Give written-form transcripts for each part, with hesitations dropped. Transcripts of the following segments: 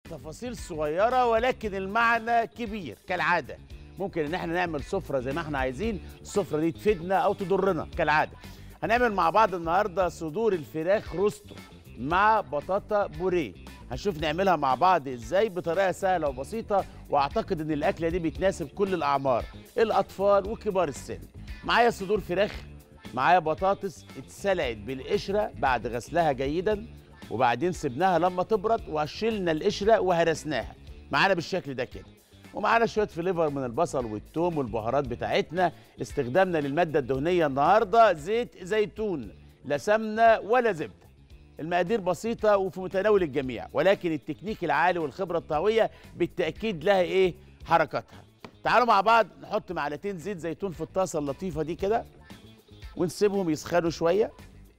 تفاصيل صغيرة ولكن المعنى كبير كالعادة. ممكن ان احنا نعمل سفرة زي ما احنا عايزين، السفرة دي تفيدنا او تضرنا كالعادة. هنعمل مع بعض النهاردة صدور الفراخ روستو مع بطاطا بوريه. هنشوف نعملها مع بعض ازاي بطريقة سهلة وبسيطة، واعتقد ان الاكلة دي بتناسب كل الاعمار، الاطفال وكبار السن. معايا صدور فراخ، معايا بطاطس اتسلقت بالقشرة بعد غسلها جيدا، وبعدين سبناها لما تبرد وشلنا القشرة وهرسناها معانا بالشكل ده كده. ومعانا شوية فليفر من البصل والثوم والبهارات بتاعتنا. استخدامنا للمادة الدهنية النهاردة زيت زيتون، لا سمنة ولا زبدة. المقادير بسيطة وفي متناول الجميع، ولكن التكنيك العالي والخبرة الطهوية بالتأكيد لها ايه حركاتها. تعالوا مع بعض نحط معلقتين زيت زيتون في الطاسة اللطيفة دي كده، ونسيبهم يسخنوا شوية.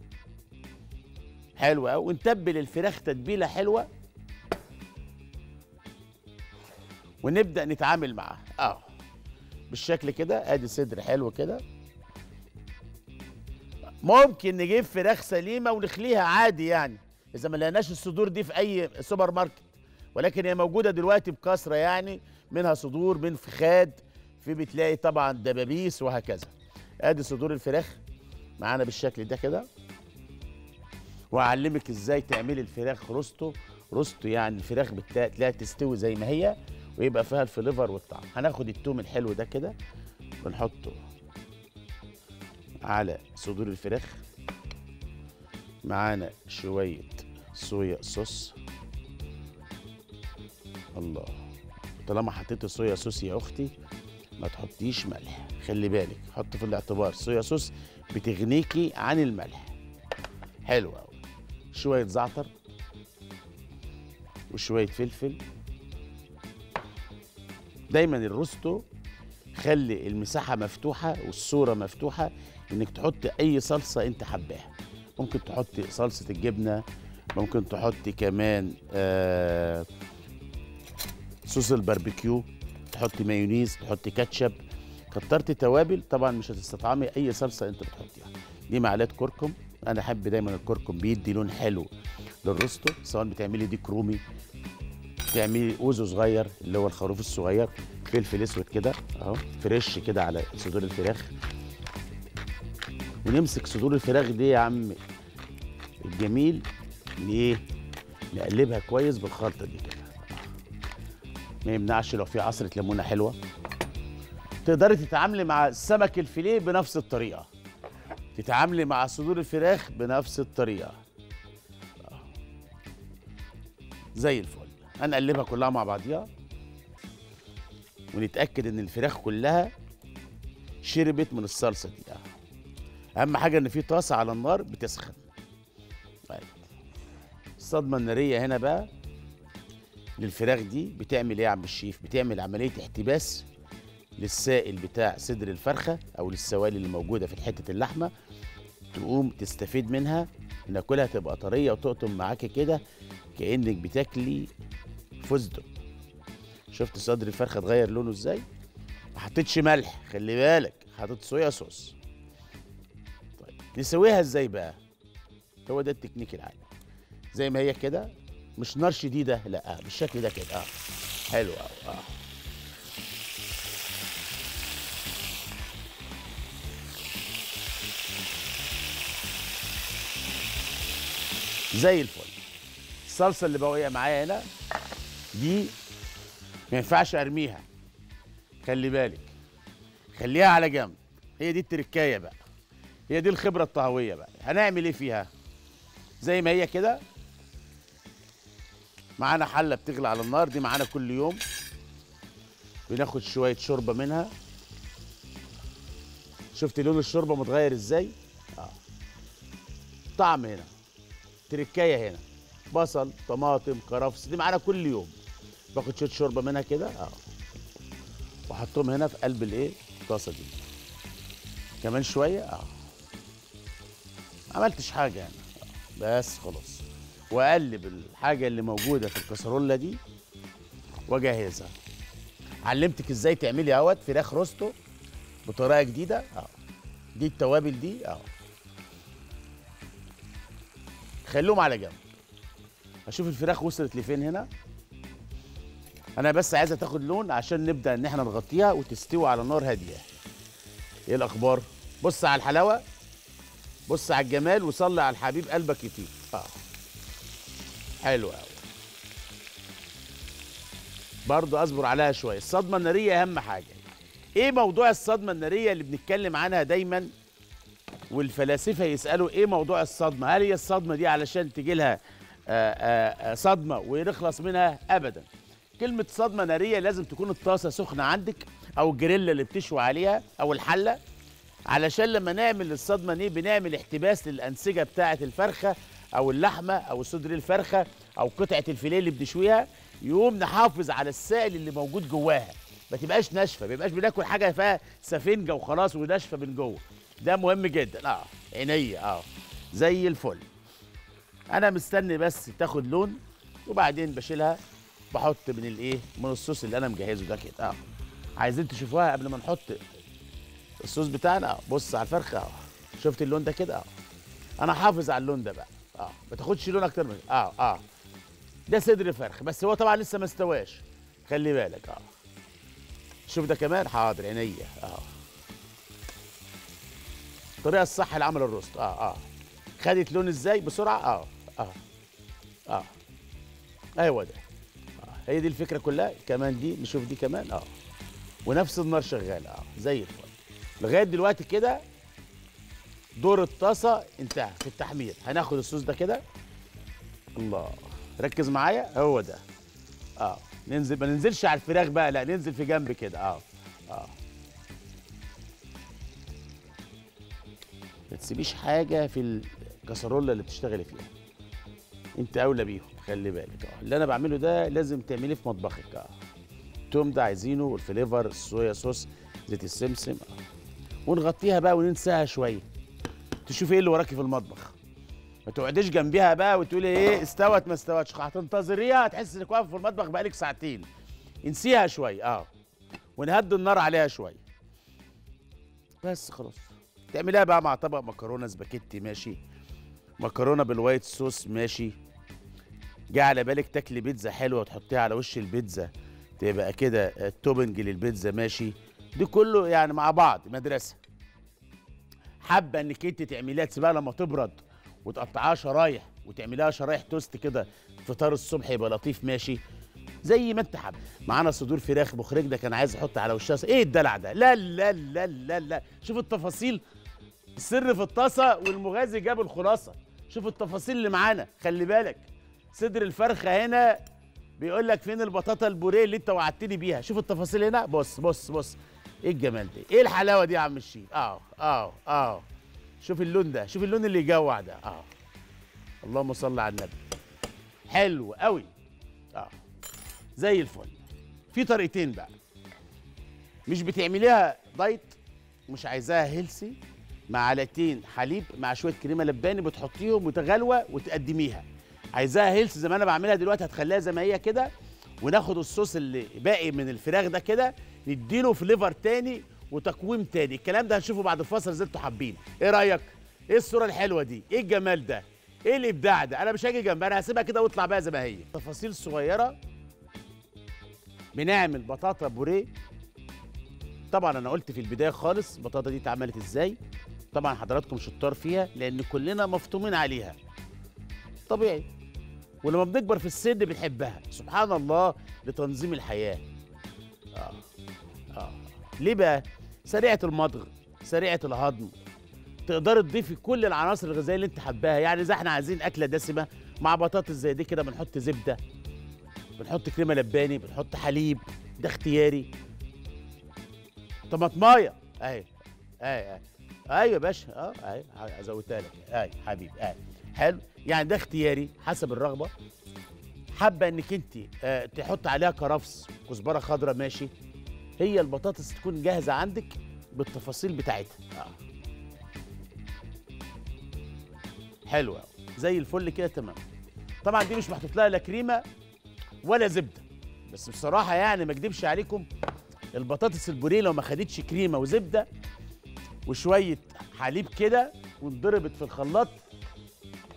حلو قوي. ونتبل الفراخ تتبيلة حلوة، ونبدأ نتعامل معاها بالشكل كده. ادي صدر حلو كده. ممكن نجيب فراخ سليمة ونخليها عادي يعني، إذا ما لقيناش الصدور دي في أي سوبر ماركت، ولكن هي موجودة دلوقتي بكثرة يعني. منها صدور من فخاد، في بتلاقي طبعا دبابيس وهكذا. ادي صدور الفراخ معانا بالشكل ده كده. وأعلمك ازاي تعملي الفراخ روستو. روستو يعني الفراخ بتلاقي تستوي زي ما هي، ويبقى فيها الفليفر والطعم. هناخد التوم الحلو ده كده بنحطه على صدور الفراخ. معانا شوية صويا صوص. الله، طالما حطيت صويا صوص يا اختي ما تحطيش ملح، خلي بالك، حط في الاعتبار صويا صوص بتغنيكي عن الملح. حلو قوي. شوية زعتر وشوية فلفل. دايما الروستو خلي المساحة مفتوحة والصورة مفتوحة انك تحط اي صلصة انت حباها. ممكن تحطي صلصة الجبنة، ممكن تحطي كمان صوص الباربيكيو، تحطي مايونيز، تحطي كاتشب. كترتي توابل طبعا مش هتستطعمي اي صلصة انت بتحطيها. دي معلقة كركم. انا احب دايما الكركم بيدي لون حلو للروستو، سواء بتعملي ديك رومي، تعملي اوزو صغير اللي هو الخروف الصغير، فلفل اسود كده اهو فريش كده على صدور الفراخ. ونمسك صدور الفراخ دي يا عم الجميل، ليه نقلبها كويس بالخلطه دي كده. ما يمنعش لو في عصره ليمونه حلوه. تقدري تتعاملي مع السمك الفيليه بنفس الطريقه، تتعاملي مع صدور الفراخ بنفس الطريقه زي الفل. هنقلبها كلها مع بعضيها، ونتأكد ان الفراخ كلها شربت من الصلصة دي. اهم حاجة ان في طاسة على النار بتسخن. طيب الصدمة النارية هنا بقى للفراخ دي بتعمل ايه يا عم الشيف؟ بتعمل عملية احتباس للسائل بتاع صدر الفرخة او للسوائل اللي موجودة في حتة اللحمة، تقوم تستفيد منها، ناكلها تبقى طرية وتقطم معاكي كده كأنك بتاكلي فستق. شفت صدر الفرخه اتغير لونه ازاي؟ ما حطيتش ملح، خلي بالك، حطيت صويا صوص. طيب نسويها ازاي بقى؟ هو ده التكنيك العالي. زي ما هي كده، مش نار شديده، لا بالشكل ده كده. حلو قوي. زي الفل. الصلصه اللي بقى معايا هنا دي ما ينفعش ارميها، خلي بالك، خليها على جنب. هي دي التركايه بقى، هي دي الخبره الطهويه بقى. هنعمل ايه فيها؟ زي ما هي كده. معانا حله بتغلي على النار، دي معانا كل يوم. بناخد شويه شوربه منها. شفت لون الشوربه متغير ازاي؟ طعم هنا، تركايه هنا، بصل، طماطم، كرفس، دي معانا كل يوم. باخد شويه شوربه منها كده واحطهم هنا في قلب الايه الطاسه دي. كمان شويه ما عملتش حاجه يعني. بس خلاص. واقلب الحاجه اللي موجوده في الكسرونه دي واجهزها. علمتك ازاي تعملي فراخ روستو بطريقه جديده. دي التوابل دي خلوهم على جنب. اشوف الفراخ وصلت لفين هنا. انا بس عايزه تاخد لون عشان نبدا ان احنا نغطيها وتستوي على نار هاديه. ايه الاخبار؟ بص على الحلاوه، بص على الجمال، وصلي على الحبيب قلبك يطيب. حلو قوي. برضه اصبر عليها شويه. الصدمه الناريه اهم حاجه. ايه موضوع الصدمه الناريه اللي بنتكلم عنها دايما والفلاسفه يسالوا ايه موضوع الصدمه؟ هل هي الصدمه دي علشان تجي لها صدمه ونخلص منها؟ ابدا. كلمه صدمه ناريه لازم تكون الطاسه سخنه عندك، او الجريلا اللي بتشوي عليها، او الحله، علشان لما نعمل الصدمه دي بنعمل احتباس للانسجه بتاعه الفرخه او اللحمه او صدر الفرخه او قطعه الفيليه اللي بنشويها، يقوم نحافظ على السائل اللي موجود جواها، ما تبقاش ناشفه، ما يبقاش بناكل حاجه فيها سفنجه وخلاص وناشفه من جوه. ده مهم جدا. عينيا زي الفل. انا مستني بس تاخد لون، وبعدين بشيلها، بحط من الصوص اللي انا مجهزه ده كده. عايزين تشوفوها قبل ما نحط الصوص بتاعنا؟ بص على الفرخه. شفت اللون ده كده؟ انا حافظ على اللون ده بقى. ما تاخدش لون اكتر من ده صدر الفرخ، بس هو طبعا لسه ما استواش، خلي بالك. شوف ده كمان. حاضر عينيا. الطريقه الصح لعمل الروست. خدت لون ازاي بسرعه. ايوه ده. هي دي الفكره كلها. كمان دي نشوف دي كمان. ونفس النار شغاله. زي الفل. لغايه دلوقتي كده دور الطاسه انتهى في التحمير. هناخد الصوص ده كده. الله، ركز معايا. هو ده. ننزل، ما ننزلش على الفراخ بقى، لا ننزل في جنب كده. ما تسيبيش حاجه في الكسرولة اللي بتشتغلي فيها، انت اولى بيهم. خلي بالك. اللي انا بعمله ده لازم تعمليه في مطبخك. التوم ده عايزينه، والفليفر، الصويا صوص، زيت السمسم. ونغطيها بقى وننساها شويه، تشوفي ايه اللي وراكي في المطبخ. ما تقعديش جنبيها بقى وتقولي ايه استوت ما استوتش، هتنتظريها هتحس انك واقفه في المطبخ بقالك ساعتين. انسيها شويه. ونهدي النار عليها شويه بس خلاص. تعمليها بقى مع طبق مكرونه سباكيتي ماشي، مكرونه بالوايت صوص ماشي. جه على بالك تاكلي بيتزا حلوه وتحطيها على وش البيتزا، تبقى كده التوبنج للبيتزا ماشي. دي كله يعني مع بعض مدرسه. حابه انك انت تعمليها تسيبها لما تبرد وتقطعها شرايح وتعمليها شرايح توست كده، فطار الصبح يبقى لطيف ماشي، زي ما انت حابب. معانا صدور فراخ، مخرج ده كان عايز يحط على وشها ايه الدلع ده؟ لا لا لا لا لا، شوف التفاصيل. السر في الطاسه والمغازي جاب الخلاصه. شوف التفاصيل اللي معانا، خلي بالك. صدر الفرخه هنا بيقول لك فين البطاطا البوريه اللي انت وعدتني بيها. شوف التفاصيل هنا. بص بص بص، ايه الجمال ده؟ ايه الحلاوه دي يا عم الشيف؟ شوف اللون ده، شوف اللون اللي يجوع ده. اللهم صل على النبي. حلو قوي. زي الفل. في طريقتين بقى. مش بتعمليها دايت، مش عايزاها هيلسي، معلقتين حليب مع شويه كريمه لباني بتحطيهم وتغلوه وتقدميها. عايزاها هيلث زي ما انا بعملها دلوقتي، هتخليها زي ما هي كده، وناخد الصوص اللي باقي من الفراخ ده كده نديله فليفر تاني وتقويم تاني. الكلام ده هنشوفه بعد الفاصل زي انتوا حابين. ايه رايك؟ ايه الصوره الحلوه دي؟ ايه الجمال ده؟ ايه الابداع ده؟ انا مش هاجي جنبها، انا هسيبها كده واطلع بقى زي ما هي. تفاصيل صغيره. بنعمل بطاطا بوريه. طبعا انا قلت في البدايه خالص البطاطا دي اتعملت ازاي. طبعا حضراتكم شطار فيها لان كلنا مفطومين عليها، طبيعي. ولما بنكبر في السن بنحبها، سبحان الله، لتنظيم الحياه. ليه بقى؟ سريعه المضغ، سريعه الهضم، تقدري تضيفي كل العناصر الغذائيه اللي انت حباها. يعني اذا احنا عايزين اكله دسمه مع بطاطس زي دي كده، بنحط زبده، بنحط كريمه لباني، بنحط حليب، ده اختياري. طماطمايه اهي اهي ايوه يا باشا. اهي زودتها لك اهي حبيبي اهي. حلو، يعني ده اختياري حسب الرغبه. حابه انك انت تحط عليها كرفس، كزبره خضراء ماشي. هي البطاطس تكون جاهزه عندك بالتفاصيل بتاعتها. حلوه زي الفل كده تمام. طبعا دي مش محطوط لها لا كريمه ولا زبده، بس بصراحه يعني ما اكدبش عليكم، البطاطس البوريه لو ما خدتش كريمه وزبده وشويه حليب كده وانضربت في الخلاط،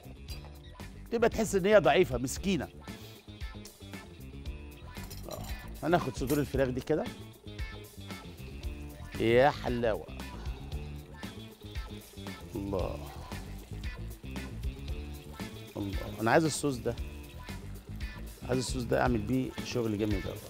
تبقى تحس ان هي ضعيفه مسكينه. هناخد صدور الفراخ دي كده. يا حلاوه. الله الله، انا عايز الصوص ده، عايز الصوص ده اعمل بيه شغل جامد قوي.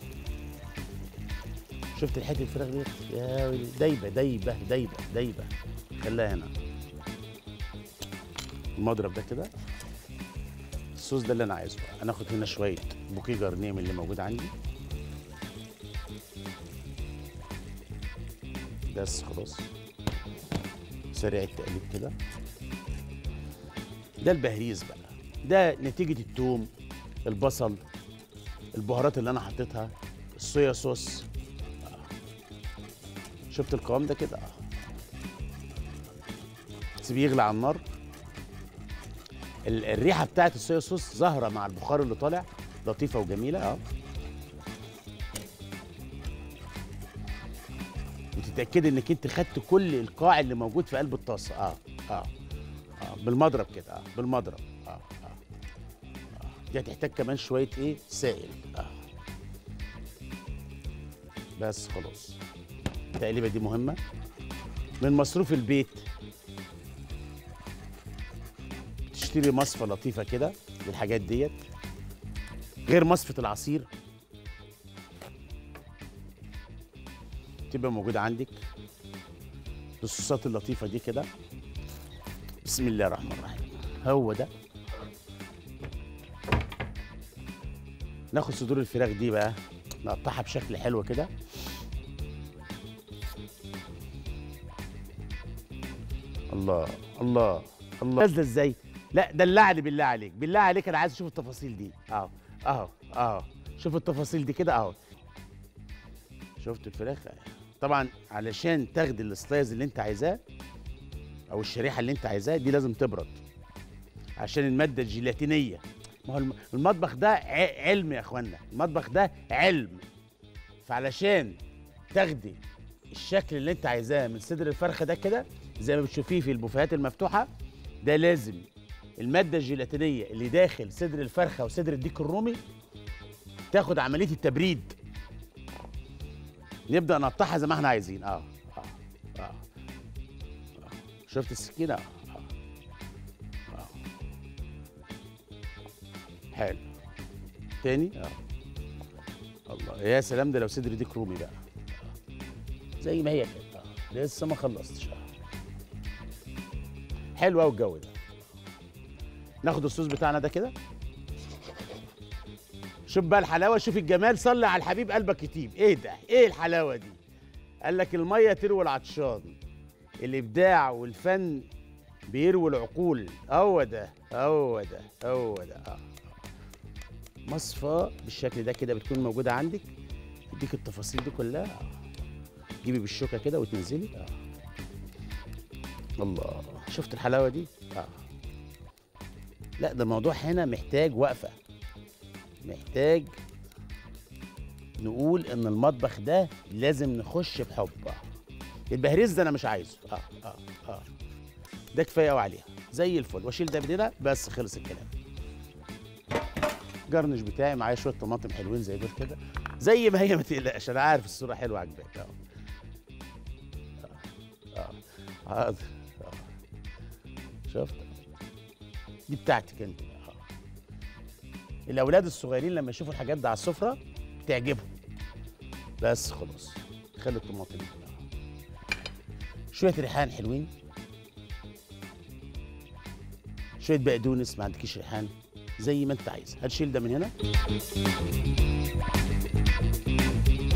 شفت الحته الفراخ ديت يا ويلي، دايبه دايبه دايبه دايبه. خليها هنا المضرب ده كده. الصوص ده اللي انا عايزه بقى. هناخد هنا شويه بوكيه جرنيه من اللي موجود عندي. بس خلاص، سريع التقليب كده. ده البهريز بقى، ده نتيجه التوم، البصل، البهارات اللي انا حطيتها، الصويا صوص. شفت القوام ده كده. سيبيه يغلي على النار. الريحه بتاعت الصويا صوص ظاهره مع البخار اللي طالع، لطيفه وجميله. وتتاكدي انك انت خدت كل القاع اللي موجود في قلب الطاسه. بالمضرب كده. بالمضرب. دي هتحتاج كمان شويه ايه سائل. بس خلاص. التقليبه دي مهمه من مصروف البيت. تشتري مصفى لطيفه كده للحاجات ديت، غير مصفى العصير تبقى موجوده عندك. الصوصات اللطيفه دي كده. بسم الله الرحمن الرحيم. هو ده. ناخد صدور الفراخ دي بقى نقطعها بشكل حلو كده. الله الله الله، نازله ازاي؟ لا دلعني بالله عليك، بالله عليك انا عايز اشوف التفاصيل دي. اهو شوف التفاصيل دي كده اهو. شفت الفراخ؟ طبعا علشان تاخدي السلايز اللي انت عايزاه او الشريحه اللي انت عايزاها دي لازم تبرد، عشان الماده الجيلاتينيه. ما هو المطبخ ده علم يا اخوانا، المطبخ ده علم. فعلشان تاخدي الشكل اللي انت عايزاه من صدر الفرخه ده كده زي ما بتشوفيه في البوفيهات المفتوحه، ده لازم الماده الجيلاتينيه اللي داخل صدر الفرخه وصدر الديك الرومي تاخد عمليه التبريد. نبدا نقطعها زي ما احنا عايزين. شفت السكينه؟ حلو. تاني. الله يا سلام، ده لو صدر ديك رومي بقى زي ما هي كده. لسه ما خلصتش. حلو قوي الجو ده. ناخد الصوص بتاعنا ده كده. شوف بقى الحلاوه، شوف الجمال، صلي على الحبيب قلبك يطيب. ايه ده؟ ايه الحلاوه دي؟ قال لك الميه تروي العطشان، الابداع والفن بيروي العقول. هو ده هو ده هو ده. مصفى بالشكل ده كده بتكون موجوده عندك، تديك التفاصيل دي كلها. جيبي بالشوكه كده وتنزلي. الله، شفت الحلاوه دي؟ لا ده الموضوع هنا محتاج وقفه، محتاج نقول ان المطبخ ده لازم نخش بحب. البهريز ده انا مش عايزه. ده كفايه قوي عليها زي الفل. واشيل ده بدينا بس، خلص الكلام. جرنش بتاعي معايا شويه طماطم حلوين زي دول كده، زي ما هي، ما تقلقش. انا عارف الصوره حلوه عجباك. حاضر. شفت؟ دي بتاعتك انت. الاولاد الصغيرين لما يشوفوا الحاجات دي على السفره بتعجبهم. بس خلاص، خلي الطماطم دي. شويه ريحان حلوين، شويه بقدونس. ما عندكيش ريحان زي ما انت عايز، هتشيل ده من هنا.